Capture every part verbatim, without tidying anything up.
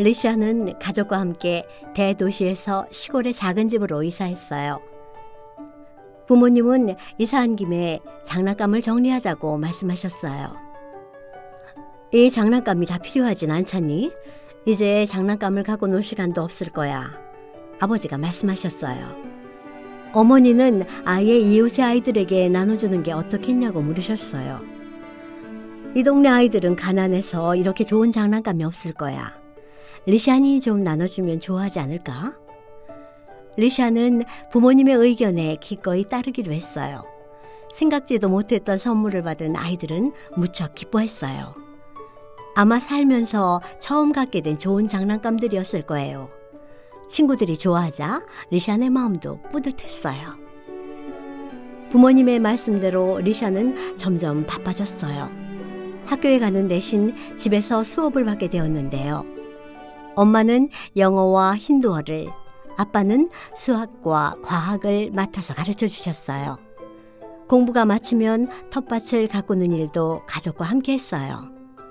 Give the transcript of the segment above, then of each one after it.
리샤는 가족과 함께 대도시에서 시골의 작은 집으로 이사했어요. 부모님은 이사한 김에 장난감을 정리하자고 말씀하셨어요. 이 장난감이 다 필요하진 않잖니? 이제 장난감을 갖고 놀 시간도 없을 거야. 아버지가 말씀하셨어요. 어머니는 아예 이웃의 아이들에게 나눠주는 게 어떻겠냐고 물으셨어요. 이 동네 아이들은 가난해서 이렇게 좋은 장난감이 없을 거야. 리샤니 좀 나눠주면 좋아하지 않을까? 리샤는 부모님의 의견에 기꺼이 따르기로 했어요. 생각지도 못했던 선물을 받은 아이들은 무척 기뻐했어요. 아마 살면서 처음 갖게 된 좋은 장난감들이었을 거예요. 친구들이 좋아하자 리샤의 마음도 뿌듯했어요. 부모님의 말씀대로 리샤는 점점 바빠졌어요. 학교에 가는 대신 집에서 수업을 받게 되었는데요. 엄마는 영어와 힌두어를, 아빠는 수학과 과학을 맡아서 가르쳐 주셨어요. 공부가 마치면 텃밭을 가꾸는 일도 가족과 함께 했어요.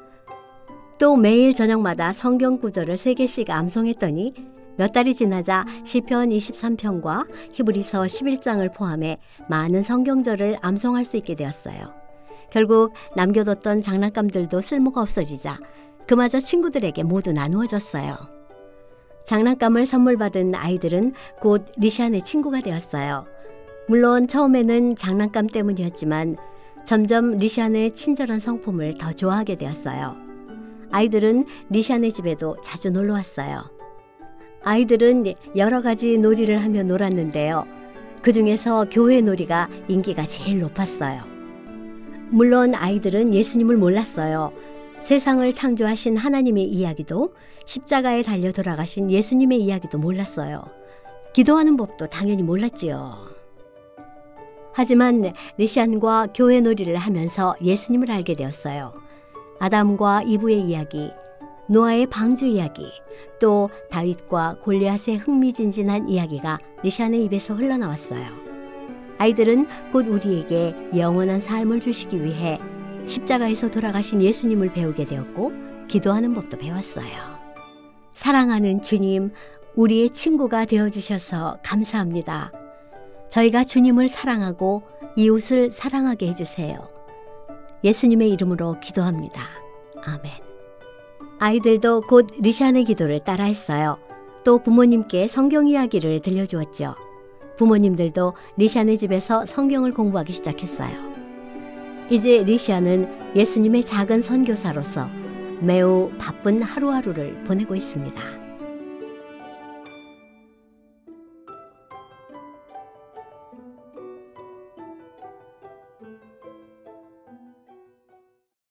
또 매일 저녁마다 성경 구절을 세 개씩 암송했더니 몇 달이 지나자 시편 이십삼 편과 히브리서 십일 장을 포함해 많은 성경절을 암송할 수 있게 되었어요. 결국 남겨뒀던 장난감들도 쓸모가 없어지자 그마저 친구들에게 모두 나누어졌어요. 장난감을 선물 받은 아이들은 곧 리샤의 친구가 되었어요. 물론 처음에는 장난감 때문이었지만 점점 리샤의 친절한 성품을 더 좋아하게 되었어요. 아이들은 리샤의 집에도 자주 놀러 왔어요. 아이들은 여러 가지 놀이를 하며 놀았는데요. 그 중에서 교회 놀이가 인기가 제일 높았어요. 물론 아이들은 예수님을 몰랐어요. 세상을 창조하신 하나님의 이야기도 십자가에 달려 돌아가신 예수님의 이야기도 몰랐어요. 기도하는 법도 당연히 몰랐지요. 하지만 리샨과 교회 놀이를 하면서 예수님을 알게 되었어요. 아담과 이브의 이야기, 노아의 방주 이야기, 또 다윗과 골리앗의 흥미진진한 이야기가 리샨의 입에서 흘러나왔어요. 아이들은 곧 우리에게 영원한 삶을 주시기 위해 십자가에서 돌아가신 예수님을 배우게 되었고 기도하는 법도 배웠어요. 사랑하는 주님, 우리의 친구가 되어주셔서 감사합니다. 저희가 주님을 사랑하고 이웃을 사랑하게 해주세요. 예수님의 이름으로 기도합니다. 아멘. 아이들도 곧 리샨의 기도를 따라했어요. 또 부모님께 성경 이야기를 들려주었죠. 부모님들도 리샨의 집에서 성경을 공부하기 시작했어요. 이제 리샤는 예수님의 작은 선교사로서 매우 바쁜 하루하루를 보내고 있습니다.